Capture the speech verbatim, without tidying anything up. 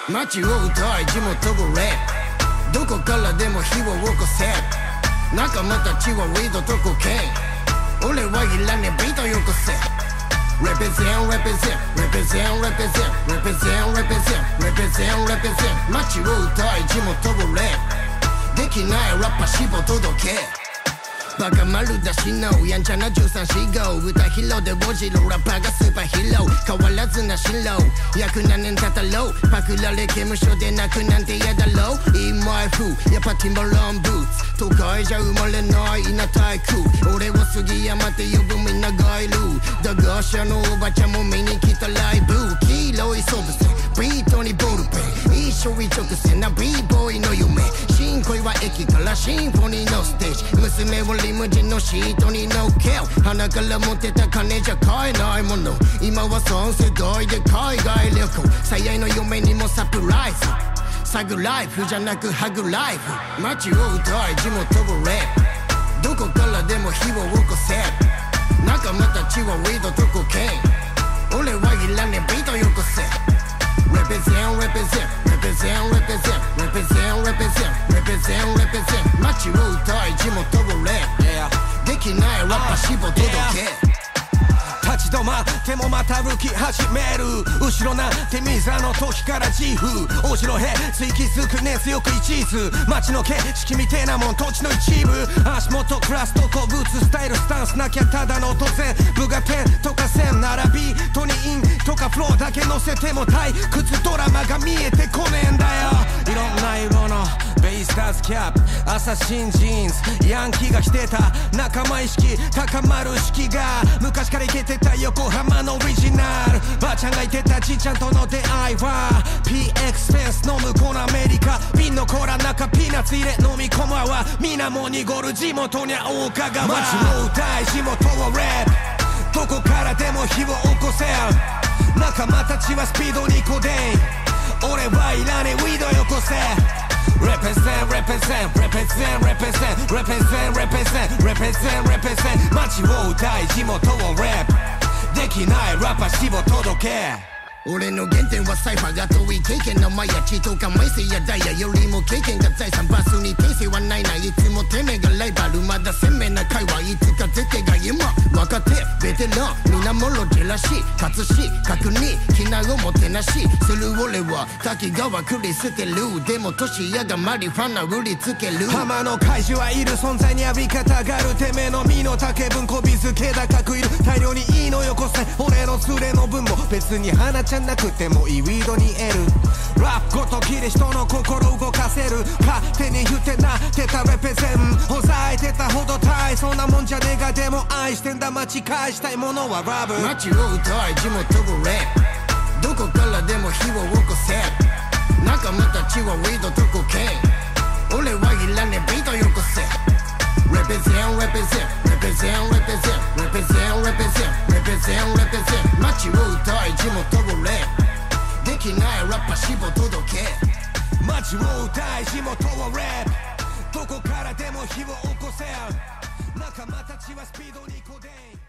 街を歌い地元をレップどこからでも火を起こせ仲間たちはウィードとコケイン俺はいらねえビートよこせ Represent, represent, represent, represent, represent, represent, represent, represent 街を歌い地元をレップできないラッパしぼ届けバカ丸出しのやんちゃなじゅうさんしご歌ヒーローでおじろラッパーがスーパーヒーロー変わらずなしろ約何年経たろうパクられ刑務所で泣くなんて嫌だろう In my food やっぱティンバランブーツ都会じゃ生まれない稲体空俺を杉山って呼ぶみんながいるだが社のおばちゃんも見に来たライブ黄色いソブセビートにボールペン一生一直線な b ボーイの夢新恋は駅からシンフォニーのステージ娘をリムジンのシートに乗っけ鼻から持ってた金じゃ買えないもの今はさん世代で海外旅行最愛の嫁にもサプライズサグライフじゃなくハグライフ街を歌い地元をレップどこからでも火を起こせ仲間たちはウィードとコケイン俺はいらねえビートよこせ Represent, represent, represent, represent, represent, represent, represent, represent 街を歌い地元をレップできないラッパしぼ届け立ち止まってもまた歩き始める後ろなんてミザの時から自負大城へ追気づくね強く一途街の景色みてえなもん土地の一部足元クラスと古物スタイルスタンスなきゃただの当然部が点とか線並びトニインとかフローだけ乗せても退屈ドラマが見えてこねえんだよいろんな色のベイスターズキャップアサシンジーンズヤンキーが着てた仲間意識高まる式が昔からイケてた横浜のオリジナルばあちゃんがいてたじいちゃんとの出会いは ピーエックス フェンスの向こうのアメリカ瓶のコーラ中ピーナッツ入れ飲み込むわ皆も濁る地元にゃ大香川街の歌い地元をレップどこからでも火を起こせ仲間たちはスピードにこでん俺はいらねえウィードよこせRepresent, represent, represent, represent, represent, represent, represent, represent 街を歌い地元をレップできないラッパしぼ届け俺の原点はサイファーが遠い経験のマヤ血とか枚数やダイヤよりも経験が財産バスに訂正はないないつもてめえがライバルまだ鮮明な会話いつか絶対が今若手ベテラン皆もろジェラシー勝つし確認気なをもてなしする俺は滝川クリステルでも年やがマリファナ売りつける浜の怪獣はいる存在に浴び方があるてめえの身の丈分こびずけ高くいる大量にいいのよこせ俺の連れの分も別に花ちゃんなくてもいいウィードに得るラップごときで人の心動かせる勝手に言ってなってたレペゼンほざいてたほど大そんなもんじゃねえがでも愛してんだ待ち返したいものはラブ街を歌い地元をレップどこからでも火を起こせ仲間たちはウィードとコケイン俺はいらねえビートよこせ Represent, represent, represent, represent, represent, represent, represent, represent 街を歌い地元をレップできないラッパしぼ届け街を歌い地元をレップどこからでも火を起こせ仲間たちはスピードにこでん